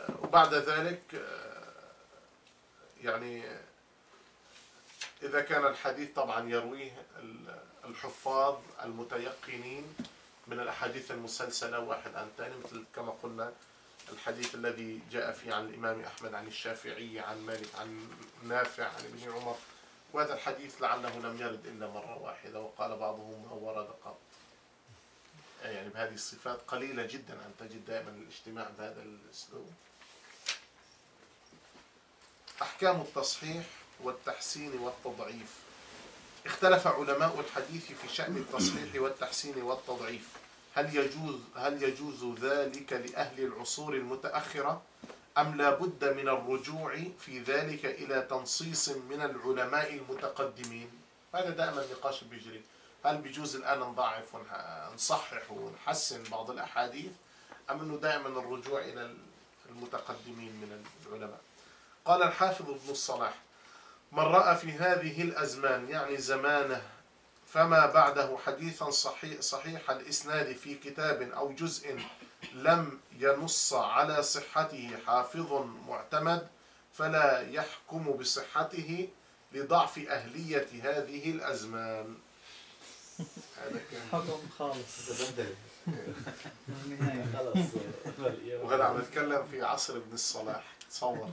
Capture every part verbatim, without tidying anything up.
وبعد ذلك يعني إذا كان الحديث طبعا يرويه الحفاظ المتيقنين من الأحاديث المسلسلة واحد عن ثاني، مثل كما قلنا الحديث الذي جاء فيه عن الإمام أحمد عن الشافعي عن مالك عن نافع عن ابن عمر، وهذا الحديث لعله لم يرد إلا مرة واحدة، وقال بعضهم ما ورد قط. يعني بهذه الصفات قليلة جدا أن تجد دائما الاجتماع بهذا الأسلوب. أحكام التصحيح والتحسين والتضعيف. اختلف علماء الحديث في شأن التصحيح والتحسين والتضعيف، هل يجوز هل يجوز ذلك لأهل العصور المتأخرة أم لا بد من الرجوع في ذلك إلى تنصيص من العلماء المتقدمين؟ هذا دائما النقاش بيجري، هل بيجوز الآن نضعف ونصحح ونحسن بعض الأحاديث أم أنه دائما الرجوع إلى المتقدمين من العلماء؟ قال الحافظ ابن الصلاح: من رأى في هذه الأزمان يعني زمانه فما بعده حديثا صحيح, صحيح الإسناد في كتاب أو جزء لم ينص على صحته حافظ معتمد فلا يحكم بصحته لضعف أهلية هذه الأزمان. هذا كان حكم خالص. وغدا عم نتكلم في عصر ابن الصلاح، تصور.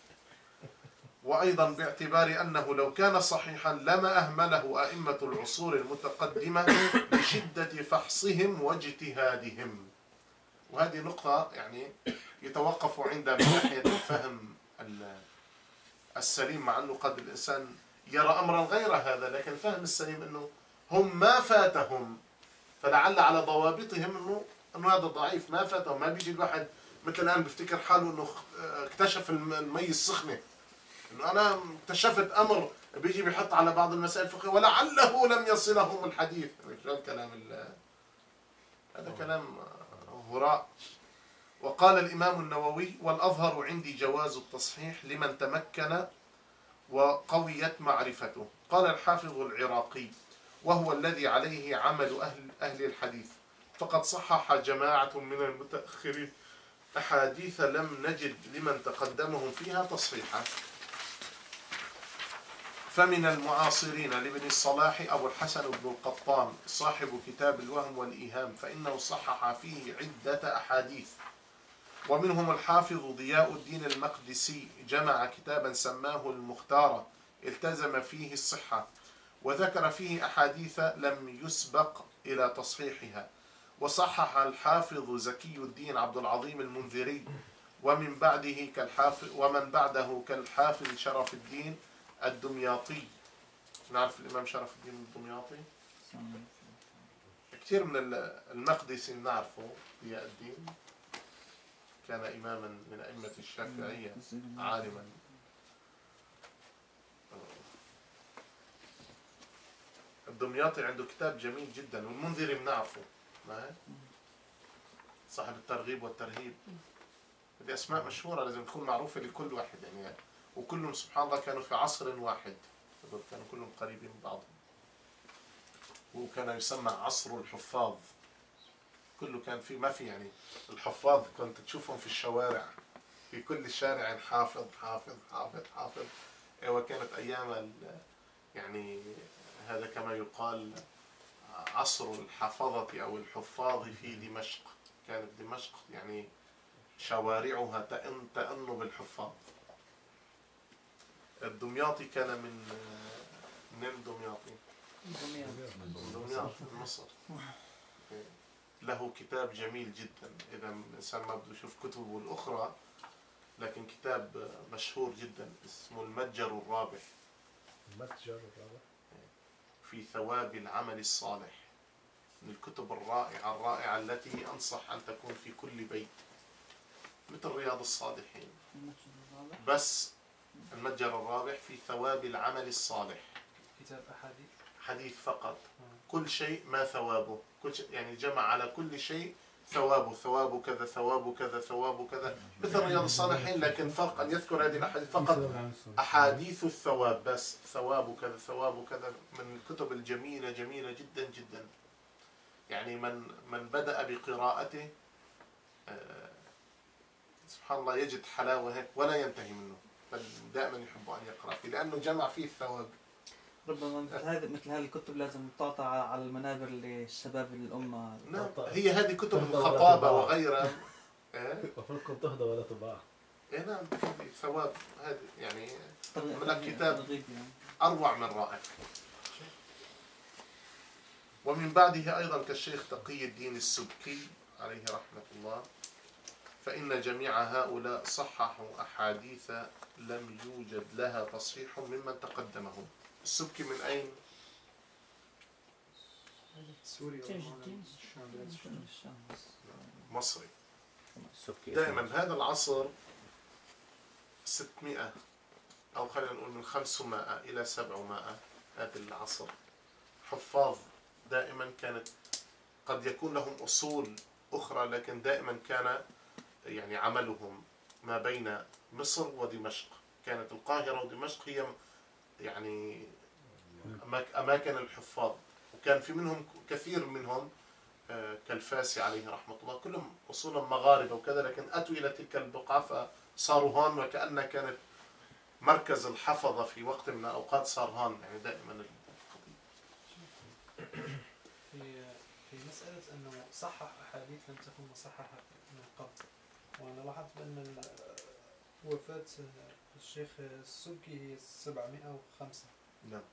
وأيضا باعتبار أنه لو كان صحيحا لما أهمله أئمة العصور المتقدمة لشدة فحصهم واجتهادهم. وهذه نقطة يعني يتوقف عندها من ناحية الفهم السليم، مع أنه قد الإنسان يرى أمرا غير هذا، لكن الفهم السليم أنه هم ما فاتهم، فلعل على ضوابطهم أنه أنه هذا ضعيف ما فاتهم. ما بيجي الواحد مثل الآن بيفتكر حاله أنه اكتشف المي السخنة، إنه أنا اكتشفت أمر، بيجي بيحط على بعض المسائل الفقهية ولعله لم يصلهم الحديث. كلام هذا كلام هراء. وقال الإمام النووي: والأظهر عندي جواز التصحيح لمن تمكن وقويت معرفته. قال الحافظ العراقي: وهو الذي عليه عمل أهل, أهل الحديث، فقد صحح جماعة من المتأخرين أحاديث لم نجد لمن تقدمهم فيها تصحيحا. فمن المعاصرين لابن الصلاح أبو الحسن بن القطان صاحب كتاب الوهم والإيهام، فإنه صحح فيه عدة أحاديث. ومنهم الحافظ ضياء الدين المقدسي، جمع كتابا سماه المختار، التزم فيه الصحة، وذكر فيه أحاديث لم يسبق إلى تصحيحها. وصحح الحافظ زكي الدين عبد العظيم المنذري، ومن بعده كالحافظ ومن بعده كالحافظ شرف الدين الدمياطي. نعرف الإمام شرف الدين الدمياطي؟ كثير من المقدسي نعرفه. ضياء الدين كان إماما من أئمة الشافعية، عالما. الدمياطي عنده كتاب جميل جدا. والمنذري بنعرفه، صاحب الترغيب والترهيب. هذه أسماء مشهورة لازم تكون معروفة لكل واحد يعني، وكلهم سبحان الله كانوا في عصر واحد، كانوا كلهم قريبين من بعضهم. وكان يسمى عصر الحفاظ. كله كان في ما في يعني الحفاظ كنت تشوفهم في الشوارع، في كل شارع حافظ حافظ حافظ حافظ. وكانت أيام يعني هذا كما يقال عصر الحفظة أو الحفاظ في دمشق. كانت دمشق يعني شوارعها تأن تأن بالحفاظ. الدمياطي كان من من الدمياطي دمياط من مصر. له كتاب جميل جدا، إذا الإنسان ما بده يشوف كتبه الأخرى، لكن كتاب مشهور جدا اسمه المتجر الرابح. المتجر الرابح في ثواب العمل الصالح، من الكتب الرائعة الرائعة التي أنصح أن تكون في كل بيت، مثل رياض الصالحين. بس المتجر الرابح في ثواب العمل الصالح، كتاب أحاديث حديث فقط. كل شيء ما ثوابه، كل شيء يعني جمع على كل شيء ثوابه، ثوابه كذا ثوابه كذا ثوابه كذا، مثل رياض الصالحين، لكن فرق أن يذكر هذه الأحاديث فقط أحاديث الثواب بس، ثوابه كذا ثوابه كذا. من الكتب الجميلة جميلة جدا جدا. يعني من من بدأ بقراءته سبحان الله يجد حلاوة هيك ولا ينتهي منه، بل دائما يحب أن يقرأ فيه لأنه جمع فيه الثواب. ربما مثل هذه مثل هذه الكتب لازم تعطى على المنابر للشباب الأمة. نعم، هي هذه كتب الخطابة وغيرها. المفروض تهدى ولا تباع. إيه نعم، ثواب هذه يعني من ترغيب الكتاب يعني. أروع من رائع. ومن بعده أيضا كالشيخ تقي الدين السبكي عليه رحمة الله، فإن جميع هؤلاء صححوا أحاديث لم يوجد لها تصحيح ممن تقدمهم. السبكي من أين؟ سوريا تاج الدين الشام. الشام. مصري. السبكي دائما هذا العصر ستمائة أو خلينا نقول من خمسمائة إلى سبعمائة، هذا العصر حفاظ دائما كانت قد يكون لهم أصول أخرى، لكن دائما كان يعني عملهم ما بين مصر ودمشق. كانت القاهرة ودمشق هي يعني أماكن الحفاظ، وكان في منهم كثير منهم كالفاسي عليه رحمة الله كلهم أصولهم مغاربة وكذا، لكن أتوا إلى تلك البقعة فصاروا هون، وكأن كانت مركز الحفظة في وقت من الأوقات صار هون. يعني دائما في في مسألة أنه صحح أحاديث لم تكن مصححة من قبل، وأنا لاحظت بأن وفاة الشيخ السبكي هي سبعمائة وخمسة. نعم.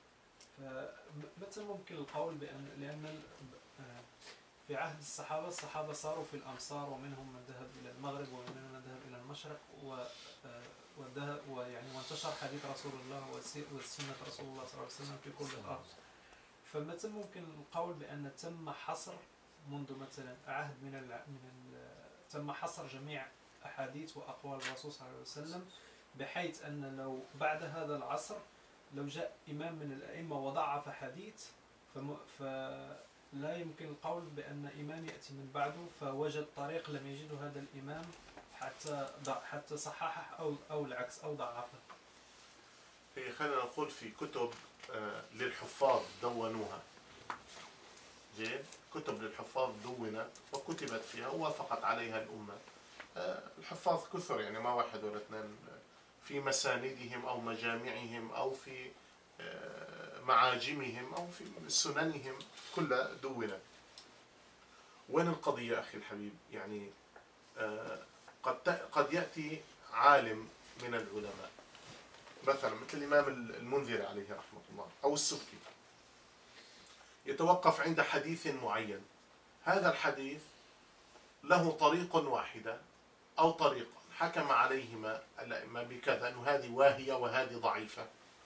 فمتى ممكن القول بأن لأن في عهد الصحابة الصحابة صاروا في الأمصار، ومنهم من ذهب إلى المغرب ومنهم من ذهب إلى المشرق، وذهب ويعني وانتشر حديث رسول الله وسنة رسول الله صلى الله عليه وسلم في كل الأرض. فمتى ممكن القول بأن تم حصر منذ مثلا عهد من ال من ال تم حصر جميع أحاديث وأقوال الرسول صلى الله عليه وسلم، بحيث أن لو بعد هذا العصر لو جاء إمام من الأئمة وضعف حديث فلا يمكن القول بأن إمام يأتي من بعده فوجد طريق لم يجده هذا الإمام حتى حتى صححه أو أو العكس أو ضعفه. خلينا نقول في كتب للحفاظ دونوها، زين، كتب للحفاظ دونت وكتبت فيها ووافقت عليها الأمة. الحفاظ كثر، يعني ما واحد ولا اثنين، في مساندهم أو مجامعهم أو في معاجمهم أو في سننهم كلها دونت. وين القضية أخي الحبيب؟ يعني قد قد يأتي عالم من العلماء مثلا مثل الإمام المنذري عليه رحمة الله أو السبكي، يتوقف عند حديث معين. هذا الحديث له طريق واحدة أو طريقة حكم عليهما الأئمة بكذا، أنه هذه واهية وهذه ضعيفة.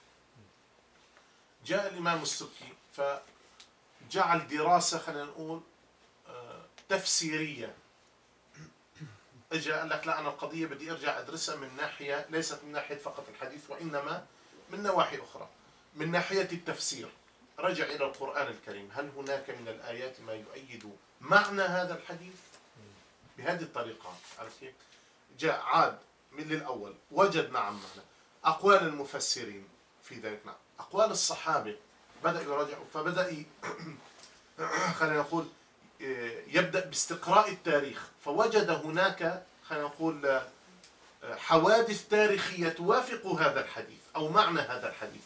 جاء الإمام السبكي فجعل دراسة خلينا نقول تفسيرية. اجى قال لك لا، انا القضيه بدي ارجع ادرسها من ناحيه ليست من ناحيه فقط الحديث، وانما من نواحي اخرى، من ناحيه التفسير. رجع الى القران الكريم، هل هناك من الايات ما يؤيد معنى هذا الحديث بهذه الطريقه؟ عرفت كيف؟ جاء عاد من للاول، وجد نعم معنى اقوال المفسرين في ذلك، نعم اقوال الصحابه، بدا يراجع فبدا خلينا نقول يبدأ باستقراء التاريخ، فوجد هناك خلينا نقول حوادث تاريخية توافق هذا الحديث أو معنى هذا الحديث،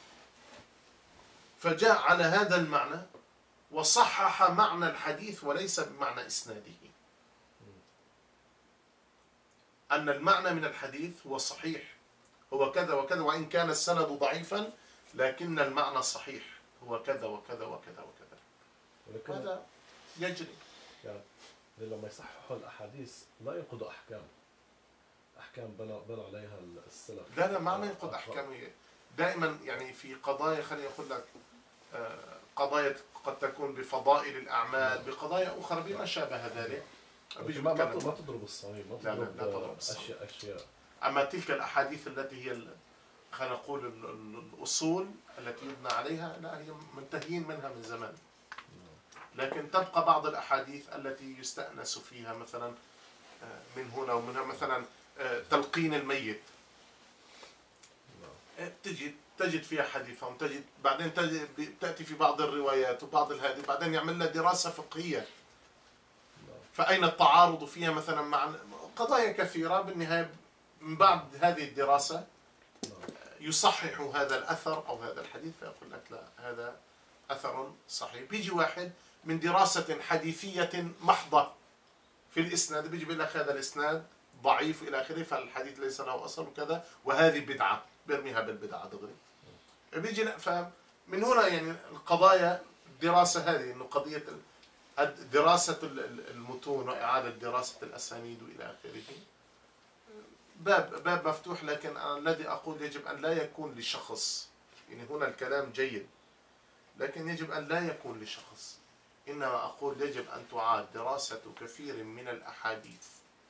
فجاء على هذا المعنى وصحح معنى الحديث وليس بمعنى إسناده، أن المعنى من الحديث هو صحيح، هو كذا وكذا، وإن كان السند ضعيفا لكن المعنى صحيح، هو كذا وكذا وكذا وكذا. هذا يجري. يعني لما يصححوا الأحاديث لا ينقضوا أحكام أحكام بنوا بنوا عليها السلف. لا لا ما ينقض أحكام. دائما يعني في قضايا خليني أقول لك قضايا قد تكون بفضائل الأعمال، بقضايا أخرى بما شابه ذلك. ما ما تضرب الصميم، ما لا لا لا تضرب أشياء أشياء. أما تلك الأحاديث التي هي خلينا نقول الأصول التي يبنى عليها، لا هي منتهيين منها من زمان. لكن تبقى بعض الأحاديث التي يستأنس فيها مثلا من هنا ومنها، مثلا تلقين الميت، تجد تجد فيها حديثهم، تجد بعدين تأتي في بعض الروايات وبعض الهذه، بعدين يعمل لها دراسة فقهية، فأين التعارض فيها مثلا مع قضايا كثيرة. بالنهاية من بعد هذه الدراسة يصحح هذا الأثر أو هذا الحديث فيقول لك لا هذا أثر صحيح. بيجي واحد من دراسة حديثية محضة في الإسناد بيجي بيقول لك هذا الإسناد ضعيف إلى آخره فالحديث ليس له أصل وكذا وهذه بدعة بيرميها بالبدعة دغري. بيجي فهم من هنا يعني القضايا الدراسة هذه إنه قضية دراسة المتون وإعادة دراسة الأسانيد وإلى آخره باب باب مفتوح. لكن أنا الذي أقول يجب أن لا يكون لشخص، يعني هنا الكلام جيد لكن يجب أن لا يكون لشخص، إنما أقول يجب أن تعاد دراسة كثير من الأحاديث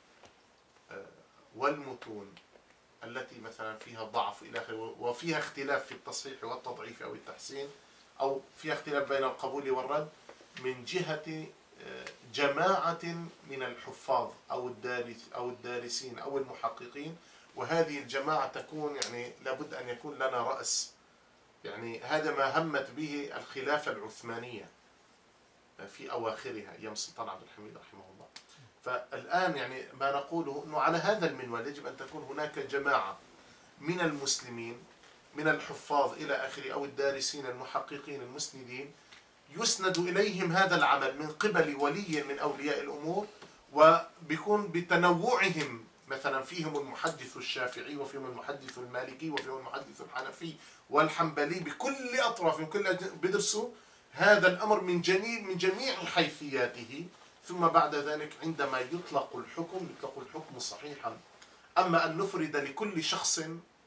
والمتون التي مثلا فيها ضعف إلى آخره وفيها اختلاف في التصحيح والتضعيف أو التحسين أو فيها اختلاف بين القبول والرد من جهة جماعة من الحفاظ أو الدارس أو الدارسين أو المحققين، وهذه الجماعة تكون يعني لابد أن يكون لنا رأس. يعني هذا ما همت به الخلافة العثمانية في أواخرها أيام السلطان عبد الحميد رحمه الله. فالآن يعني ما نقوله أنه على هذا المنوال يجب أن تكون هناك جماعة من المسلمين من الحفاظ إلى آخره أو الدارسين المحققين المسندين يسند إليهم هذا العمل من قبل ولي من أولياء الأمور، وبيكون بتنوعهم مثلا فيهم المحدث الشافعي وفيهم المحدث المالكي وفيهم المحدث الحنفي والحنبلي بكل أطرافهم كل بدرسوا هذا الأمر من جميع من جميع حيثياته، ثم بعد ذلك عندما يطلق الحكم يطلق الحكم صحيحا. أما أن نفرد لكل شخص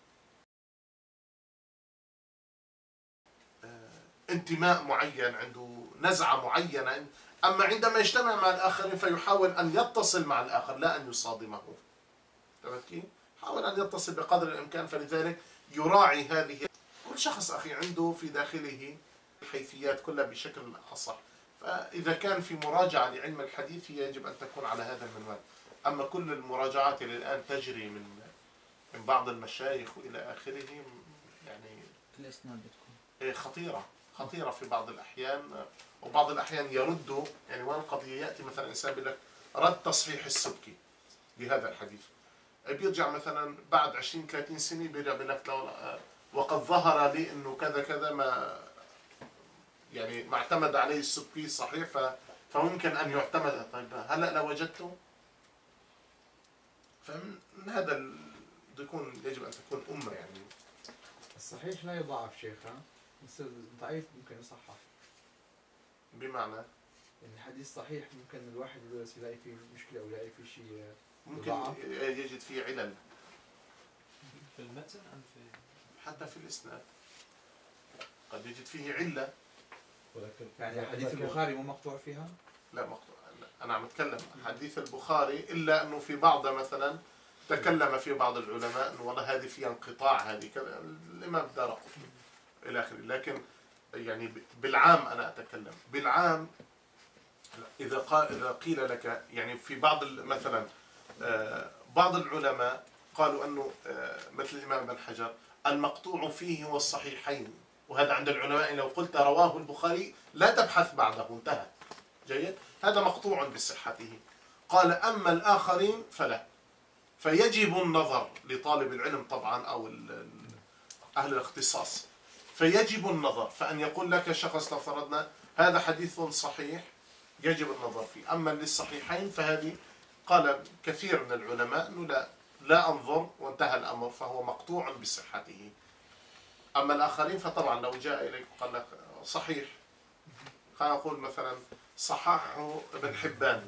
انتماء معين عنده نزعة معينة، أما عندما يجتمع مع الآخرين فيحاول أن يتصل مع الآخر لا أن يصادمه. تمام؟ حاول أن يتصل بقدر الإمكان. فلذلك يراعي هذه كل شخص أخي عنده في داخله الحيثيات كلها بشكل أصح. فإذا كان في مراجعة لعلم الحديث هي يجب أن تكون على هذا المنوال. أما كل المراجعات اللي الآن تجري من من بعض المشايخ وإلى آخره يعني الإسناد بتكون خطيرة خطيرة في بعض الأحيان، وبعض الأحيان يردوا يعني وين القضية يأتي مثلا إنسان يقول لك رد تصحيح السبكي لهذا الحديث، بيرجع مثلا بعد عشرين ثلاثين سنة بيرجع بيقول لك وقد ظهر لي إنه كذا كذا ما يعني ما اعتمد عليه السبكي صحيح فممكن أن يعتمد. طيب هلا لو وجدته فمن هذا بده يكون يجب أن تكون أمة يعني. الصحيح لا يضاعف شيخا بس الضعيف ممكن يصحح. بمعنى يعني الحديث صحيح ممكن الواحد يدرس يلاقي فيه مشكلة أو يلاقي فيه شيء ممكن يضاعف. يجد فيه علل في المتن أم في حتى في الإسناد قد يجد فيه علة. ولكن يعني حديث البخاري مو مقطوع فيها؟ لا مقطوع. أنا عم أتكلم حديث البخاري إلا أنه في بعض مثلا تكلم في بعض العلماء أنه والله هذه فيها انقطاع هذه كذا الإمام الدارقطني إلى آخره. لكن يعني بالعام أنا أتكلم بالعام إذا قال إذا قيل لك يعني في بعض مثلا بعض العلماء قالوا أنه مثل الإمام ابن حجر المقطوع فيه هو الصحيحين، وهذا عند العلماء لو قلت رواه البخاري لا تبحث بعده انتهى. جيد؟ هذا مقطوع بصحته. قال أما الآخرين فلا، فيجب النظر لطالب العلم طبعا أو أهل الاختصاص، فيجب النظر فأن يقول لك شخص لو فرضنا هذا حديث صحيح يجب النظر فيه. أما للصحيحين فهذه قال كثير من العلماء أنه لا لا أنظر وانتهى الأمر فهو مقطوع بصحته. أما الآخرين فطبعا لو جاء إليك وقال لك صحيح، خلينا نقول مثلا صححه ابن حبان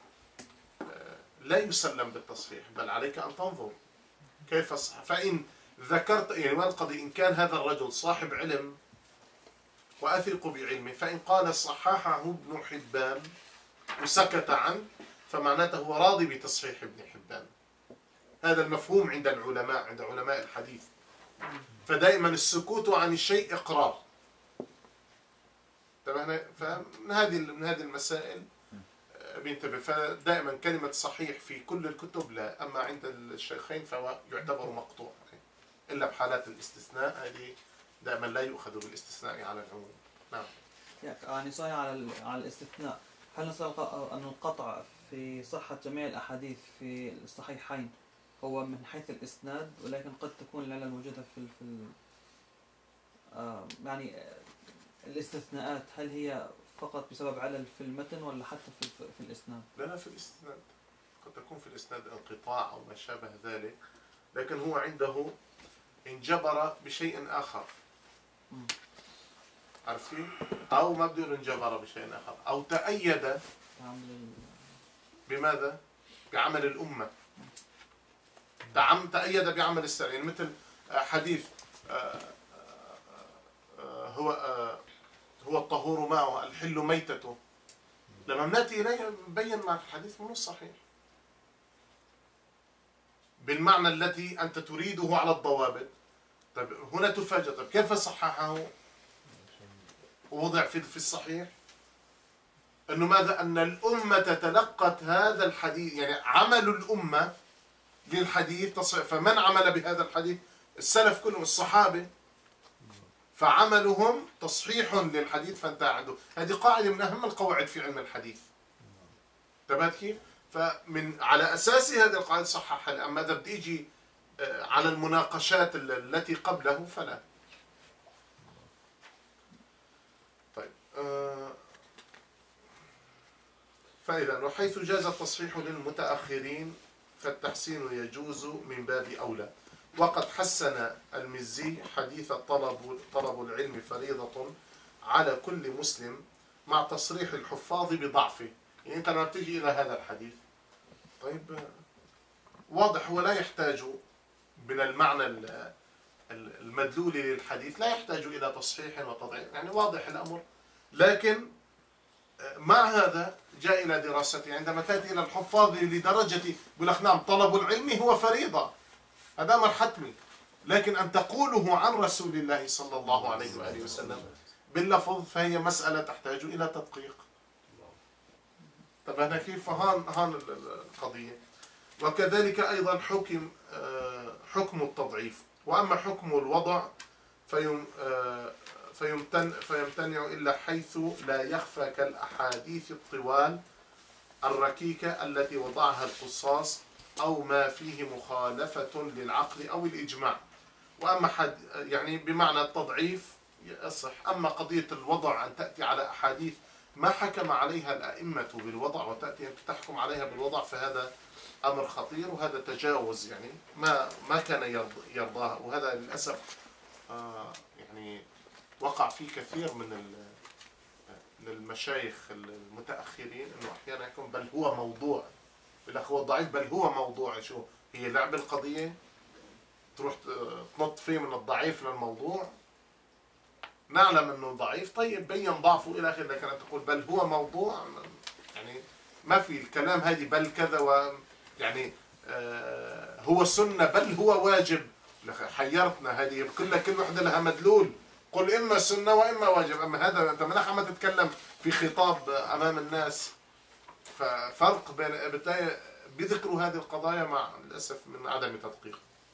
لا يسلم بالتصحيح بل عليك أن تنظر كيف صح. فإن ذكرت يعني ما القضية إن كان هذا الرجل صاحب علم وأثق بعلمه فإن قال صححه ابن حبان وسكت عنه فمعناته هو راضي بتصحيح ابن حبان. هذا المفهوم عند العلماء عند علماء الحديث. فدائما السكوت عن الشيء إقرار. فمن هذه من هذه المسائل بينتبه. فدائما كلمة صحيح في كل الكتب لا، أما عند الشيخين فهو يعتبر مقطوع إلا بحالات الاستثناء هذه دائما لا يؤخذ بالاستثناء على العموم. نعم. يعني سؤال على على الاستثناء، هل نستطيع أن القطع في صحة جميع الأحاديث في الصحيحين هو من حيث الإسناد، ولكن قد تكون العلة الموجودة في ال في ال آه يعني الاستثناءات هل هي فقط بسبب علل في المتن ولا حتى في في الإسناد؟ لا لا، في الإسناد قد تكون في الإسناد انقطاع أو ما شابه ذلك، لكن هو عنده انجبر بشيء آخر. مم. عارفين؟ أو ما بده انجبر بشيء آخر، أو تأيد عمل بماذا؟ بعمل الأمة. تعم تأيد بعمل السنة، يعني مثل حديث هو هو الطهور معه الحل ميتته، لما بناتي إليه نبين مع الحديث من الصحيح بالمعنى التي أنت تريده على الضوابط. طيب هنا تفاجأ، طيب كيف صححه ووضع في في الصحيح؟ أنه ماذا؟ أن الأمة تلقت هذا الحديث، يعني عمل الأمة للحديث تصحيح. فمن عمل بهذا الحديث؟ السلف كلهم، الصحابة، فعملهم تصحيح للحديث فانتهى عنده. هذه قاعدة من أهم القواعد في علم الحديث. تمام كيف؟ فمن على أساس هذه القاعدة صححها. أما إذا بدي يجي على المناقشات التي قبله فلا. طيب فإذا وحيث جاز التصحيح للمتأخرين فالتحسين يجوز من باب أولى. وقد حسن المزي حديث طلب طلب العلم فريضة على كل مسلم مع تصريح الحفاظ بضعفه. يعني أنت لما تيجي إلى هذا الحديث، طيب واضح هو لا يحتاج من المعنى المدلول للحديث، لا يحتاج إلى تصحيح وتضعيف، يعني واضح الأمر. لكن مع هذا جاء إلى دراسته. عندما تأتي إلى الحفاظ لدرجة يقول لك نعم طلب العلم هو فريضة، هذا أمر حتمي، لكن أن تقوله عن رسول الله صلى الله عليه وآله وسلم باللفظ فهي مسألة تحتاج إلى تدقيق. طب هنا كيف؟ هان هان القضية. وكذلك أيضا حكم حكم التضعيف. وأما حكم الوضع فيم فيمتن فيمتنع إلا حيث لا يخفى كالأحاديث الطوال الركيكة التي وضعها القصاص أو ما فيه مخالفة للعقل أو الإجماع. وأما حد يعني بمعنى التضعيف يصح. أما قضية الوضع أن تأتي على أحاديث ما حكم عليها الأئمة بالوضع وتأتي أن تحكم عليها بالوضع، فهذا أمر خطير، وهذا تجاوز يعني ما ما كان يرضاها. وهذا للأسف آه يعني وقع فيه كثير من المشايخ المتأخرين، أنه أحيانا يكون بل هو موضوع، بالأخ هو ضعيف بل هو موضوع. شو هي لعب القضية؟ تروح تنط فيه من الضعيف للموضوع. نعلم أنه ضعيف، طيب بين ضعفه إلى آخره، لكن تقول بل هو موضوع، يعني ما في الكلام هذه بل كذا و يعني آه هو سنة بل هو واجب. حيرتنا هذه، كل كل وحدة لها مدلول. قل إما سنة وإما واجب. أما هذا أنت منح ما تتكلم في خطاب أمام الناس. ففرق بين بذكروا هذه القضايا مع الأسف من عدم تدقيق.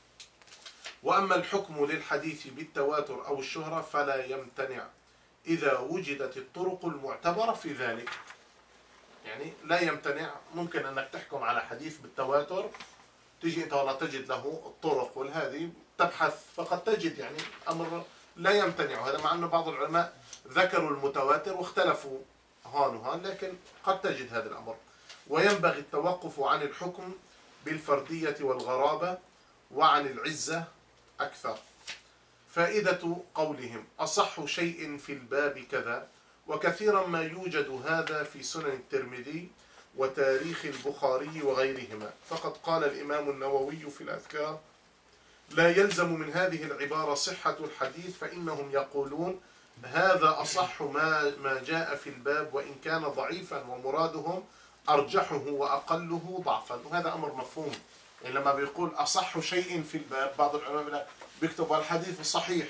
وأما الحكم للحديث بالتواتر أو الشهرة فلا يمتنع إذا وجدت الطرق المعتبرة في ذلك. يعني لا يمتنع، ممكن أنك تحكم على حديث بالتواتر، تجي أنت ولا تجد له الطرق والهذه تبحث فقد تجد، يعني أمر لا يمتنع. هذا مع أنه بعض العلماء ذكروا المتواتر واختلفوا هان وهان، لكن قد تجد هذا الأمر. وينبغي التوقف عن الحكم بالفردية والغرابة وعن العزة أكثر. فائدة قولهم أصح شيء في الباب كذا، وكثيرا ما يوجد هذا في سنن الترمذي وتاريخ البخاري وغيرهما. فقد قال الإمام النووي في الأذكار لا يلزم من هذه العبارة صحة الحديث، فإنهم يقولون هذا أصح ما ما جاء في الباب وإن كان ضعيفا، ومرادهم أرجحه وأقله ضعفا. وهذا أمر مفهوم. يعني لما بيقول أصح شيء في الباب، بعض العلماء بيكتب الحديث صحيح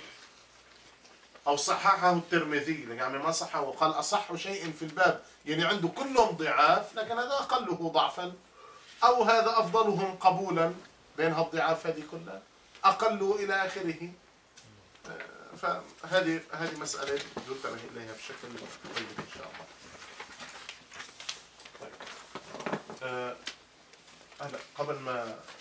أو صححه الترمذي، يعني ما صحه وقال أصح شيء في الباب، يعني عنده كلهم ضعاف لكن هذا أقله ضعفا، أو هذا أفضلهم قبولا بين هالضعاف هذه كلها، أقل إلى آخره. فهذه هذه مسألة ننتبه إليها بشكل طيب إن شاء الله. طيب. آه، هلا قبل ما